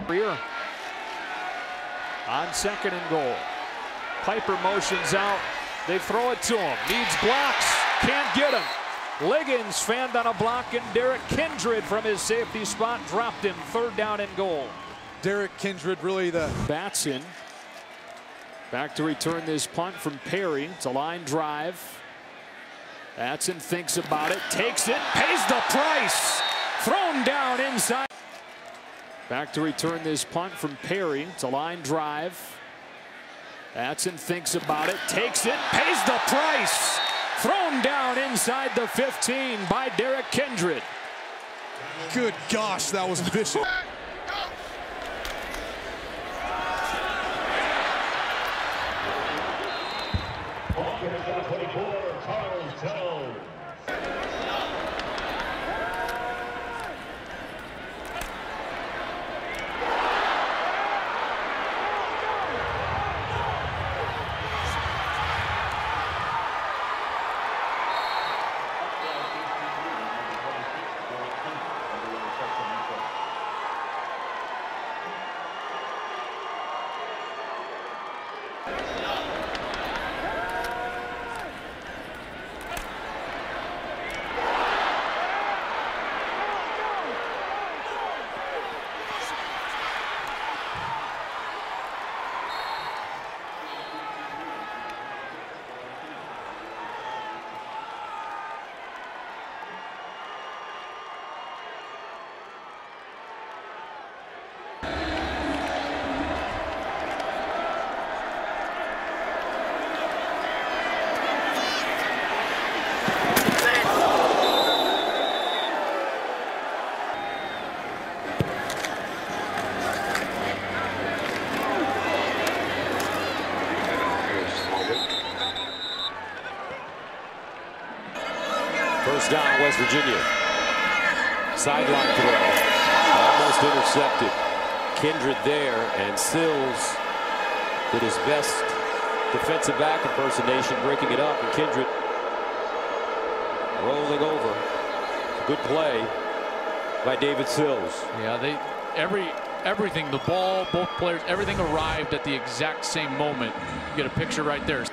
On 2nd and goal. Piper motions out. They throw it to him. Needs blocks. Can't get him. Liggins fanned on a block, and Derrick Kindred from his safety spot dropped him. 3rd down and goal. Derrick Kindred really the Batson back to return this punt from Perry. It's a line drive. Batson thinks about it, takes it, pays the price. Thrown down inside. Back to return this punt from Perry. It's a line drive. Batson thinks about it, takes it, pays the price. Thrown down inside the 15 by Derrick Kindred. good gosh, that was vicious. First down, West Virginia. Sideline throw. Almost intercepted. Kindred there, and Sills did his best defensive back impersonation, breaking it up, and Kindred rolling over. Good play by David Sills. Yeah, everything, the ball, both players, everything arrived at the exact same moment. You get a picture right there.